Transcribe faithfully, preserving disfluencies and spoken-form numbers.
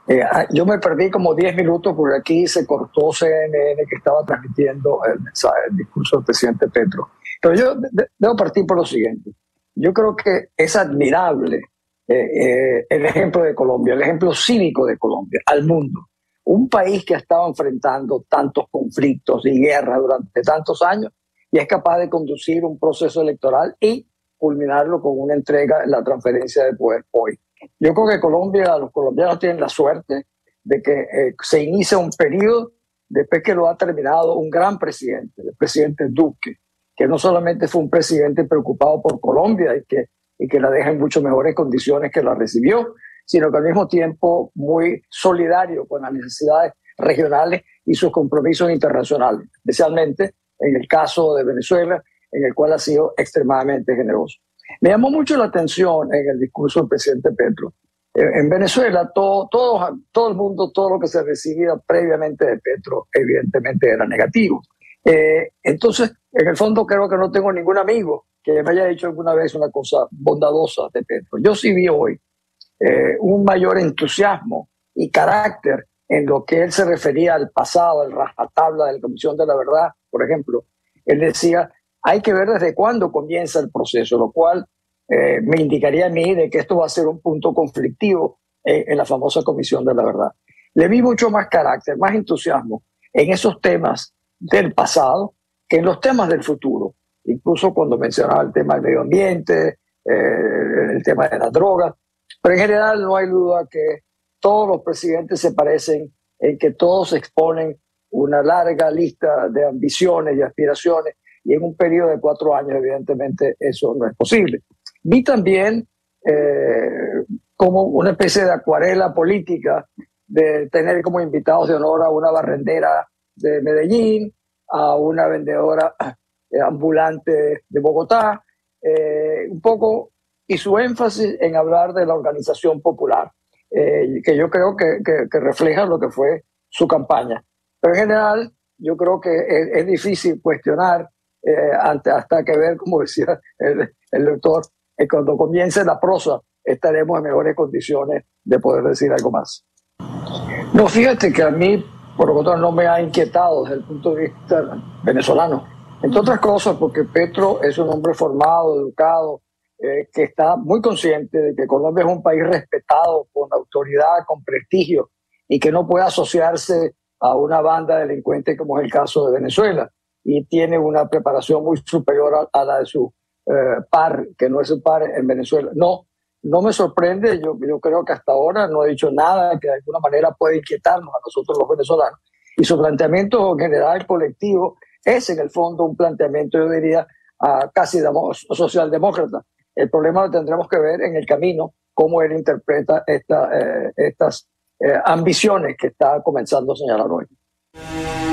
Eh, ah, yo me perdí como diez minutos porque aquí se cortó C N N que estaba transmitiendo el mensaje, el discurso del presidente Petro. Pero yo de- de- debo partir por lo siguiente. Yo creo que es admirable eh, eh, el ejemplo de Colombia, el ejemplo cívico de Colombia al mundo. Un país que ha estado enfrentando tantos conflictos y guerras durante tantos años y es capaz de conducir un proceso electoral y culminarlo con una entrega en la transferencia de poder hoy. Yo creo que Colombia, los colombianos tienen la suerte de que eh, se inicia un periodo después que lo ha terminado un gran presidente, el presidente Duque, que no solamente fue un presidente preocupado por Colombia y que, y que la deja en mucho mejores condiciones que la recibió, sino que al mismo tiempo muy solidario con las necesidades regionales y sus compromisos internacionales, especialmente en el caso de Venezuela, en el cual ha sido extremadamente generoso. Me llamó mucho la atención en el discurso del presidente Petro. En Venezuela, todo, todo, todo el mundo, todo lo que se recibía previamente de Petro, evidentemente era negativo. Eh, entonces, en el fondo, creo que no tengo ningún amigo que me haya dicho alguna vez una cosa bondadosa de Petro. Yo sí vi hoy eh, un mayor entusiasmo y carácter en lo que él se refería al pasado, al rajatabla de la Comisión de la Verdad, por ejemplo. Él decía, hay que ver desde cuándo comienza el proceso, lo cual eh, me indicaría a mí de que esto va a ser un punto conflictivo eh, en la famosa Comisión de la Verdad. Le vi mucho más carácter, más entusiasmo en esos temas del pasado que en los temas del futuro. Incluso cuando mencionaba el tema del medio ambiente, eh, el tema de las drogas. Pero en general no hay duda que todos los presidentes se parecen en que todos exponen una larga lista de ambiciones y aspiraciones y en un periodo de cuatro años evidentemente eso no es posible. Vi también eh, como una especie de acuarela política de tener como invitados de honor a una barrendera de Medellín, a una vendedora eh, ambulante de Bogotá, eh, un poco, y su énfasis en hablar de la organización popular, eh, que yo creo que, que, que refleja lo que fue su campaña. Pero en general, yo creo que es, es difícil cuestionar eh, ante, hasta que ver, como decía el, el doctor, que cuando comience la prosa estaremos en mejores condiciones de poder decir algo más. No, fíjate que a mí, por lo tanto, no me ha inquietado desde el punto de vista venezolano. Entre otras cosas, porque Petro es un hombre formado, educado, eh, que está muy consciente de que Colombia es un país respetado, con autoridad, con prestigio, y que no puede asociarse a una banda delincuente como es el caso de Venezuela. Y tiene una preparación muy superior a, a la de su eh, par, que no es su par en Venezuela. No, no me sorprende, yo, yo creo que hasta ahora no he dicho nada que de alguna manera pueda inquietarnos a nosotros los venezolanos. Y su planteamiento en general colectivo es en el fondo un planteamiento, yo diría, uh, casi socialdemócrata. El problema lo tendremos que ver en el camino, cómo él interpreta esta, eh, estas eh, ambiciones que está comenzando a señalar hoy.